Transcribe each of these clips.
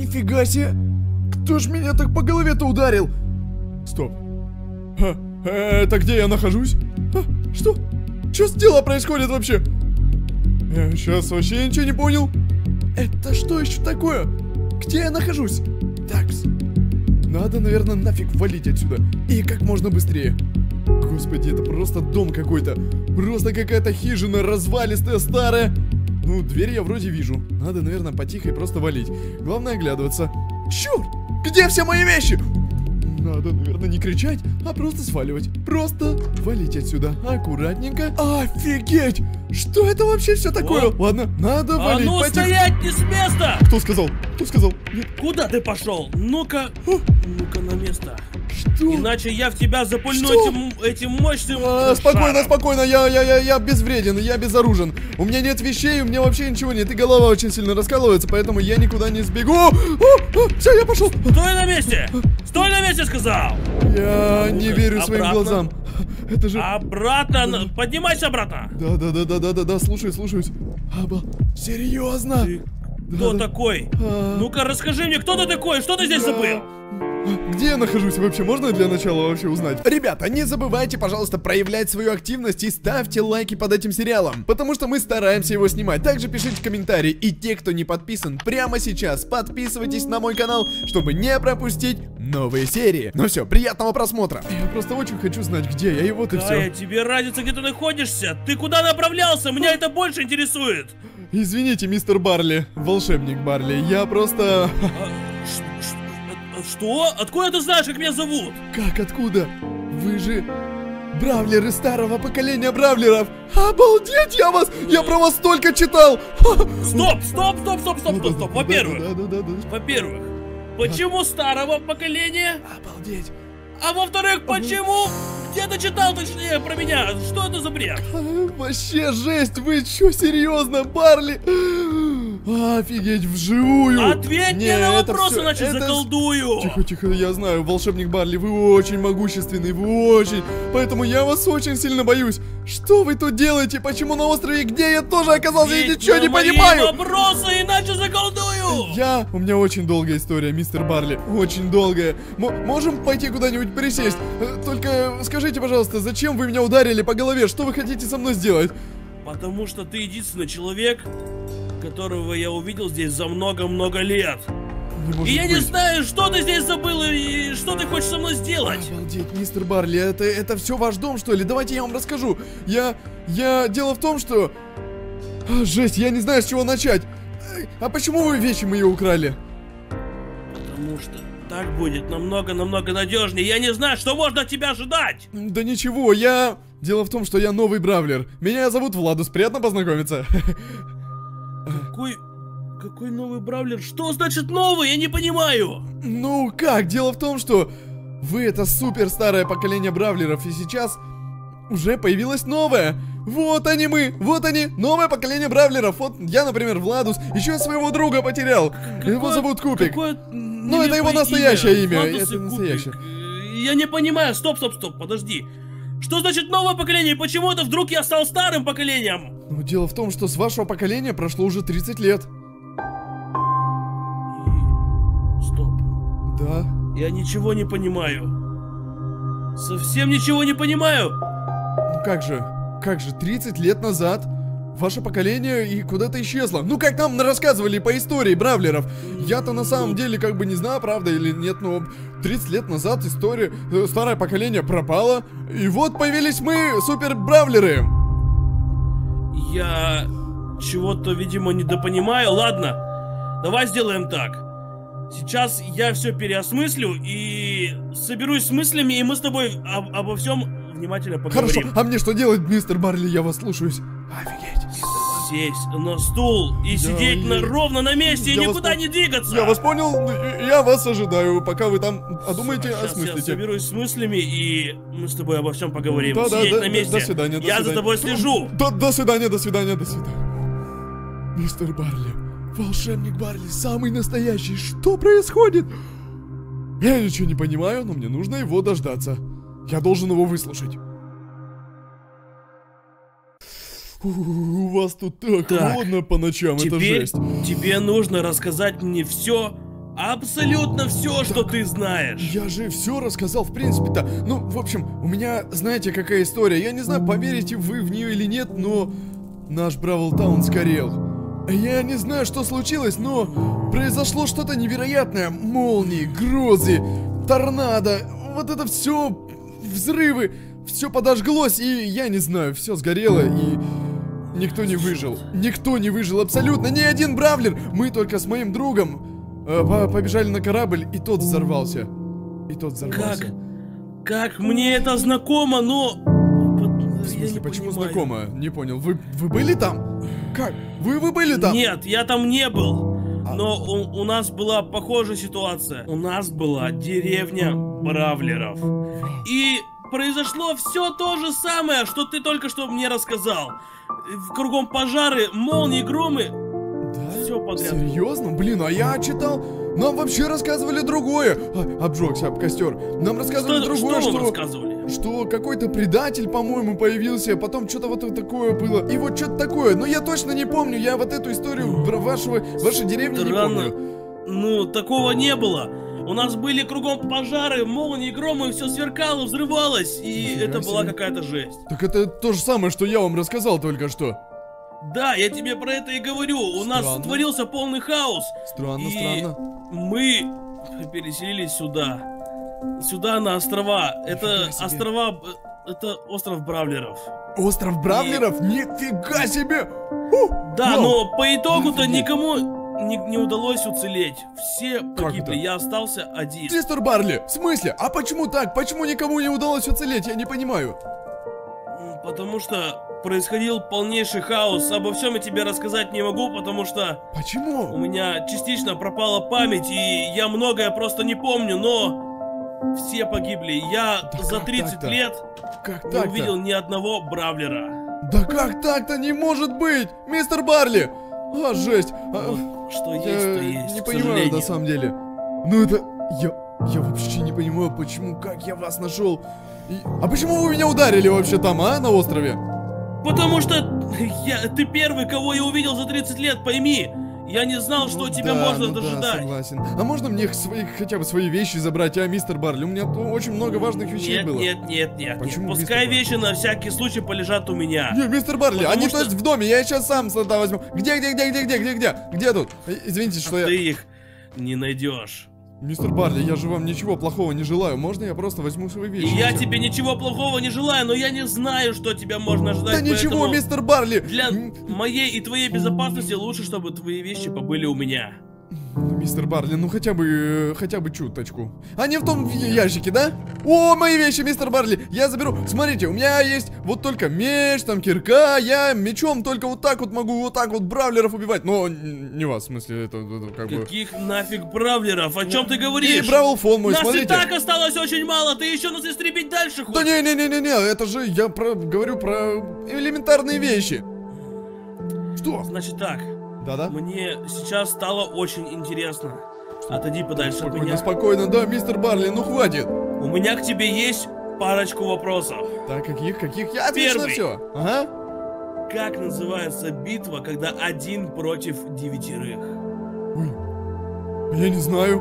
Нифига себе! Кто ж меня так по голове-то ударил? Стоп. Это где я нахожусь? Что? Что с делом происходит вообще? Я сейчас вообще ничего не понял. Это что еще такое? Где я нахожусь? Такс. Надо, наверное, нафиг валить отсюда. И как можно быстрее. Господи, это просто дом какой-то. Просто какая-то хижина развалистая, старая. Ну, дверь я вроде вижу. Надо, наверное, потихо и просто валить. Главное оглядываться. Черт! Где все мои вещи? Надо, наверное, не кричать, а просто сваливать. Просто валить отсюда. Аккуратненько. Офигеть! Что это вообще все такое? Ладно, надо валить. А ну стоять не с места! Кто сказал? Кто сказал? Нет. Куда ты пошел? Ну-ка, ну-ка на место. Что? Иначе я в тебя запульну этим мощным спокойно, шаром. спокойно, я безвреден, я безоружен. У меня нет вещей, у меня вообще ничего нет. И голова очень сильно раскалывается, поэтому я никуда не сбегу. Все, я пошел. Стой на месте! Стой на месте, сказал! Я не верю своим обратно. глазам. Это же... Обратно, поднимайся обратно. Да, слушаюсь. Серьезно? Ты кто такой? Ну-ка, расскажи мне, кто ты такой? Что ты здесь забыл? Где я нахожусь вообще? Можно для начала вообще узнать? Ребята, не забывайте, пожалуйста, проявлять свою активность и ставьте лайки под этим сериалом, потому что мы стараемся его снимать. Также пишите комментарии, и те, кто не подписан, прямо сейчас подписывайтесь на мой канал, чтобы не пропустить новые серии. Ну все, приятного просмотра. Я просто очень хочу знать, где я, и вот и все. Тебе разница, где ты находишься? Ты куда направлялся? Меня это больше интересует. Извините, мистер Барли, волшебник Барли, я просто... Что? Откуда ты знаешь, как меня зовут? Как, откуда? Вы же бравлеры старого поколения бравлеров. Обалдеть, я про вас столько читал. Стоп. Во-первых, почему старого поколения? Обалдеть. А во-вторых, почему? Где ты читал, точнее, про меня? Что это за бред? Вообще жесть, вы чё, серьезно, Барли? Офигеть, вживую. Ответь мне на вопрос, иначе заколдую. Тихо, я знаю, волшебник Барли, вы очень могущественный, вы очень. Поэтому я вас очень сильно боюсь. Что вы тут делаете? Почему на острове? Где я тоже оказался? Я ничего не понимаю. Вопросы, иначе заколдую. У меня очень долгая история, мистер Барли. Очень долгая. Можем пойти куда-нибудь присесть? Только скажите, пожалуйста, зачем вы меня ударили по голове? Что вы хотите со мной сделать? Потому что ты единственный человек, которого я увидел здесь за много-много лет. И я не знаю, что ты здесь забыл и что ты хочешь со мной сделать. Обалдеть, мистер Барли, это все ваш дом, что ли? Давайте я вам расскажу. Дело в том, что... Жесть, я не знаю, с чего начать. А почему вы вещи мои украли? Потому что так будет намного надежнее. Я не знаю, что можно от тебя ожидать. Да ничего, Дело в том, что я новый бравлер. Меня зовут Владус, приятно познакомиться. Какой новый бравлер? Что значит новый? Я не понимаю. Ну как, дело в том, что вы это супер старое поколение бравлеров, и сейчас уже появилось новое. Вот они, новое поколение бравлеров. Вот я, например, Владус, еще и своего друга потерял. Его зовут Купик. Ну это его настоящее имя. Это настоящее. Я не понимаю, стоп, подожди. Что значит новое поколение? Почему это вдруг я стал старым поколением? Ну, дело в том, что с вашего поколения прошло уже 30 лет. Стоп. Да? Я ничего не понимаю. Совсем ничего не понимаю. Ну как же, 30 лет назад ваше поколение и куда-то исчезло. Ну как нам рассказывали по истории бравлеров. Я-то на самом деле как бы не знаю, правда или нет, но 30 лет назад старое поколение пропало. И вот появились мы, супер бравлеры. Я чего-то, видимо, недопонимаю. Ладно, давай сделаем так. Сейчас я все переосмыслю и соберусь с мыслями, и мы с тобой обо всем внимательно поговорим. Хорошо, а мне что делать, мистер Барли? Я вас слушаюсь. Офигеть. Сесть на стул и сидеть ровно на месте и никуда не двигаться. Я вас понял, я вас ожидаю, пока вы там подумаете, осмыслите. Я соберусь с мыслями, и мы с тобой обо всем поговорим. Да, сидеть на месте. До свидания. Я за тобой слежу. До свидания. Мистер Барли, волшебник Барли, самый настоящий. Что происходит? Я ничего не понимаю, но мне нужно его дождаться. Я должен его выслушать. У вас тут так холодно по ночам, это жесть. Тебе нужно рассказать мне все Абсолютно все, что ты знаешь. Я же все рассказал, в принципе-то. Ну, в общем, у меня, знаете, какая история. Я не знаю, поверите вы в нее или нет, но наш Бравл Таун сгорел. Я не знаю, что случилось, но произошло что-то невероятное. Молнии, грозы, торнадо, вот это все, взрывы, все подожглось, и я не знаю, все сгорело, и никто не выжил. Никто не выжил абсолютно, ни один бравлер. Мы только с моим другом побежали на корабль, и тот взорвался. Как мне это знакомо, но... В смысле, почему знакомо? Не понял. Вы были там? Как? Вы были там? Нет, я там не был. Но у нас была похожая ситуация. У нас была деревня бравлеров. И произошло все то же самое, что ты только что мне рассказал. Кругом пожары, молнии, громы. Да? Все подряд. Серьезно? Блин, а я читал. Нам вообще рассказывали другое. Обжегся об костер. Нам рассказывали другое, что вам рассказывали? Что какой-то предатель, по-моему, появился, потом что-то вот такое было. И вот что-то такое. Но я точно не помню. Я вот эту историю про вашей деревни не помню. Ну, такого не было. У нас были кругом пожары, молнии, громы, все сверкало, взрывалось. И это была какая-то жесть. Так это то же самое, что я вам рассказал только что. Да, я тебе про это и говорю. У нас творился полный хаос. Странно. Мы переселились сюда. Сюда, на острова. Это острова... Это остров Бравлеров. Остров Бравлеров? Нифига себе! Да, но по итогу-то никому не удалось уцелеть. Все погибли, я остался один. Мистер Барли, в смысле? А почему так? Почему никому не удалось уцелеть? Я не понимаю. Потому что происходил полнейший хаос. Обо всем я тебе рассказать не могу, потому что... Почему? У меня частично пропала память, и я многое просто не помню, но... Все погибли. Я за 30 лет не увидел ни одного бравлера. Да как так-то? Не может быть! Мистер Барли! Жесть! Что есть, то есть. Не понимаю, на самом деле. Ну это... Я вообще не понимаю, почему, как я вас нашел. А почему вы меня ударили вообще там, на острове? Потому что ты первый, кого я увидел за 30 лет, пойми. Я не знал, что тебя можно дожидать. Да, согласен. А можно мне хотя бы свои вещи забрать, мистер Барли? У меня очень много важных вещей было. Нет. Почему, пускай вещи на всякий случай полежат у меня. Не, мистер Барли, они то есть в доме, я сейчас сам сюда возьму. Где? Где тут? Извините, что Ты их не найдешь. Мистер Барли, я же вам ничего плохого не желаю. Можно я просто возьму свои вещи? Я тебе ничего плохого не желаю, но я не знаю, что тебя можно ждать. Да ничего, мистер Барли! Для моей и твоей безопасности лучше, чтобы твои вещи побыли у меня. Мистер Барли, ну хотя бы чуточку. Они в том ящике, да? О, мои вещи, мистер Барли, я заберу. Смотрите, у меня есть вот только меч, там кирка. Я мечом только вот так вот могу вот так вот бравлеров убивать. Но не вас, в смысле, это как бы... Каких нафиг бравлеров? О чем ты говоришь? И бравл-фон мой, нас смотрите. Нас и так осталось очень мало, ты еще нас истребить дальше хочешь? Да не, это же я говорю про элементарные вещи. Что? Значит так. Да-да? Мне сейчас стало очень интересно. Отойди подальше от меня. Спокойно, да, мистер Барли, ну хватит. У меня к тебе есть парочку вопросов. Так, каких? Я отвечу на все. Ага. Как называется битва, когда 1 против 9? Ой, я не знаю.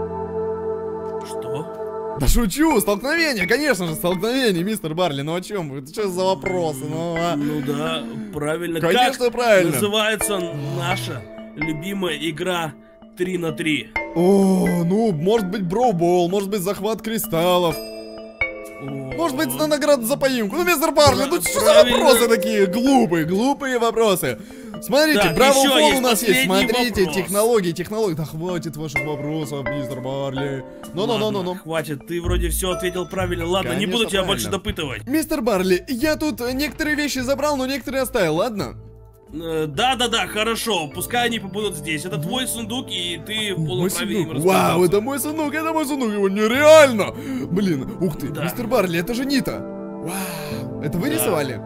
Что? Да шучу, столкновение, конечно же, столкновение, мистер Барли, ну о чем вы? Это что за вопросы? Ну да, правильно. Конечно, правильно. Называется наша любимая игра 3 на 3? О, ну, может быть, броубол, может быть, захват кристаллов. Может быть, награда за поимку. Ну, мистер Барли, ну что за вопросы такие? Глупые вопросы. Смотрите, бравл-фон у нас есть. Смотрите, технологии. Да хватит ваших вопросов, мистер Барли. Ну. Хватит, ты вроде все ответил правильно. Ладно, конечно, не буду тебя больше допытывать. Мистер Барли, я тут некоторые вещи забрал, но некоторые оставил, ладно? Да, хорошо, пускай они побудут здесь. Это твой сундук, и ты в полном праве им распоряжаться. Вау, это мой сундук, его нереально. Блин, ух ты, мистер Барли, это же Нита. Вау, это вы рисовали?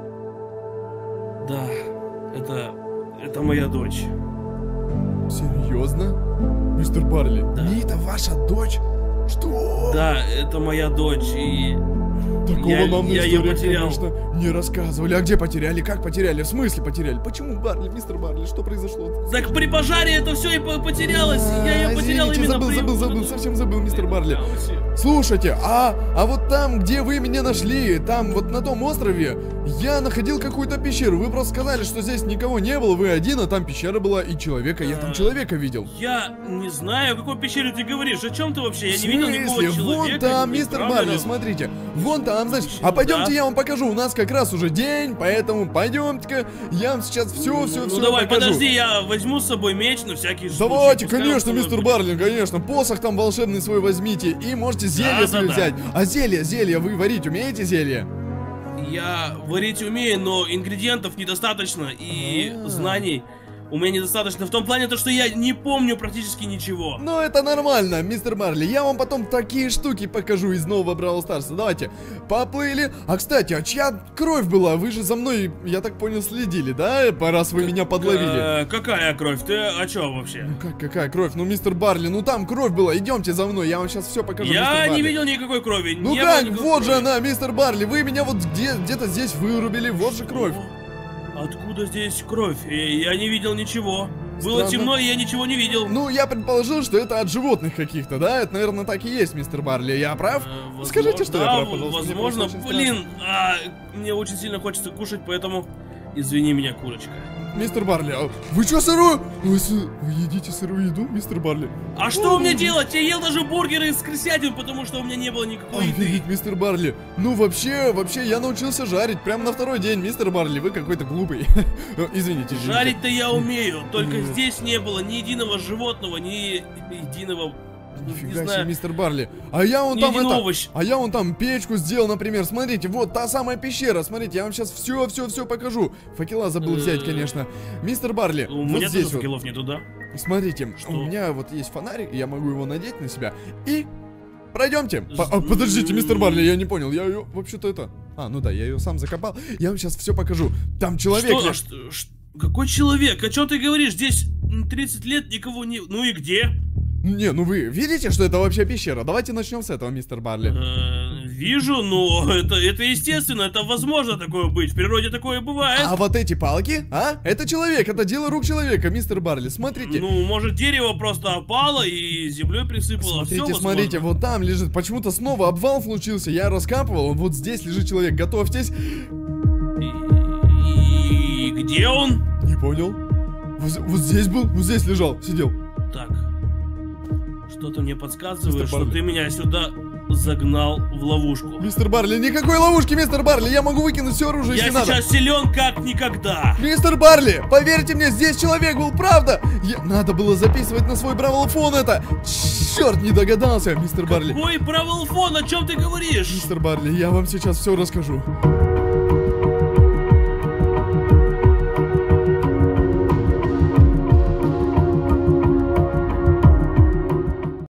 Да, это моя дочь. Серьезно? Мистер Барли, да. Нита ваша дочь? Что? Да, это моя дочь, и... Такого нам на я её истории, потерял. конечно, не рассказывали. А где потеряли? Как потеряли? В смысле потеряли? Почему, Барли, мистер Барли, что произошло? Так при пожаре это все и потерялось. Я ее потерял Извините, именно забыл, совсем забыл, мистер Барли. Слушайте, а вот там, где вы меня нашли, там вот на том острове, я находил какую-то пещеру. Вы просто сказали, что здесь никого не было, вы один, а там пещера была и человека. Я там человека видел. Я не знаю, о какой пещере ты говоришь. О чем ты вообще? Я В не видел никакого смысле? человека. Вон там, ни мистер камеры. Барли, смотрите. Вон там, значит. А пойдемте, я вам покажу. У нас как раз уже день, поэтому пойдемте-ка. Я вам сейчас все Ну давай, покажу. подожди, я возьму с собой меч на всякий случай. Давайте, Пускай конечно, он мистер будет. Барли, конечно. Посох там волшебный свой возьмите. И можете зелье Да, свое да. взять. А зелье, вы варить умеете зелье? Я варить умею, но ингредиентов недостаточно и знаний у меня недостаточно. В том плане, то, что я не помню практически ничего. Ну, это нормально, мистер Барли. Я вам потом такие штуки покажу из нового Бравл Старса. Давайте, поплыли. А, кстати, а чья кровь была? Вы же за мной, я так понял, следили, да? Раз вы меня подловили. Какая кровь? Ты о чем вообще? Ну, какая кровь? Ну, мистер Барли, ну там кровь была. Идемте за мной, я вам сейчас все покажу, мистер Я Барли. не видел никакой крови. Ну не было как, никакой вот же крови. она, мистер Барли. Вы меня вот где-то здесь вырубили, вот же кровь. Откуда здесь кровь? Я не видел ничего. Было Странно. темно, и я ничего не видел. Ну, я предположил, что это от животных каких-то, да? Это, наверное, так и есть, мистер Барли. Я прав? Скажите, что я да, прав, пожалуйста. Мне возможно. просто очень Блин, мне очень сильно хочется кушать, поэтому извини меня, курочка. Мистер Барли, а вы что сырую? Вы едите сырую еду, мистер Барли? А что мне делать? Я ел даже бургеры из крысятин, потому что у меня не было никакой еды. Офигеть, мистер Барли. Ну, вообще, я научился жарить прямо на второй день, мистер Барли. Вы какой-то глупый. Извините. Жарить-то я умею, только здесь не было ни единого животного, ни единого... Нифига себе, мистер Барли. А я вон там печку сделал, например. Смотрите, вот та самая пещера. Смотрите, я вам сейчас все покажу. Факела забыл взять, конечно. Мистер Барли, У вот меня здесь тоже вот. факелов нету, да? Смотрите, Что? у меня вот есть фонарик, я могу его надеть на себя. И пройдемте. Подождите, мистер Барли, я не понял. Я ее вообще-то это... ну да, я ее сам закопал. Я вам сейчас все покажу. Там человек... Какой человек? О чем ты говоришь? Здесь 30 лет никого не... Ну и где? Не, ну вы видите, что это вообще пещера? Давайте начнем с этого, мистер Барли. Вижу, но это естественно, это возможно такое быть. В природе такое бывает. А вот эти палки, это человек, это дело рук человека, мистер Барли. Смотрите. Ну, может, дерево просто опало и землей присыпало. Смотрите, вот там лежит. Почему-то снова обвал случился. Я раскапывал, вот здесь лежит человек. Готовьтесь. И где он? Не понял. Вот здесь был, вот здесь лежал, сидел. Так. Что-то мне подсказывает, что ты меня сюда загнал в ловушку. Мистер Барли, никакой ловушки, мистер Барли. Я могу выкинуть все оружие, если надо. Я сейчас силен как никогда. Мистер Барли, поверьте мне, здесь человек был, правда. Надо было записывать на свой бравлфон это. Черт, не догадался, мистер Барли. Какой бравлфон, о чем ты говоришь? Мистер Барли, я вам сейчас все расскажу.